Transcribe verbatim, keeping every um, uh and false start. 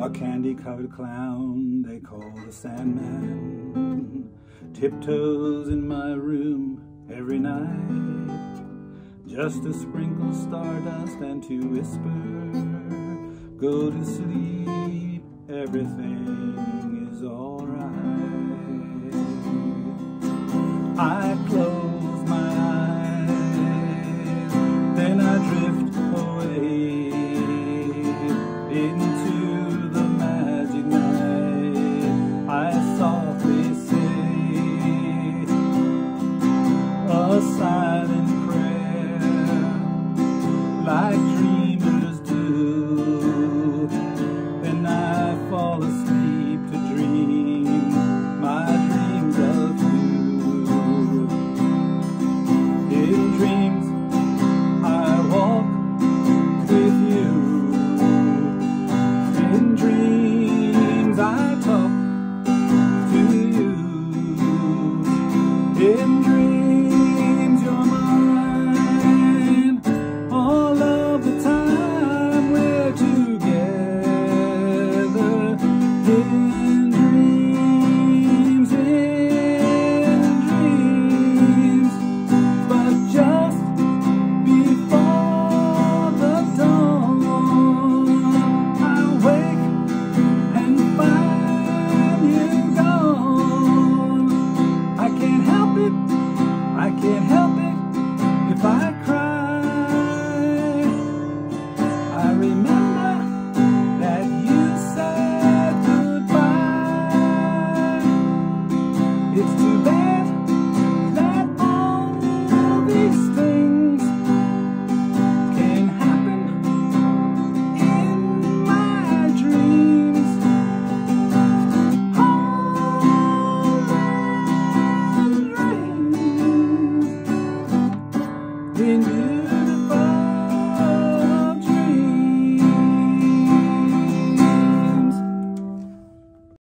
a candy-covered clown they call the Sandman, tiptoes in my room every night, just to sprinkle stardust and to whisper, go to sleep, everything is alright. I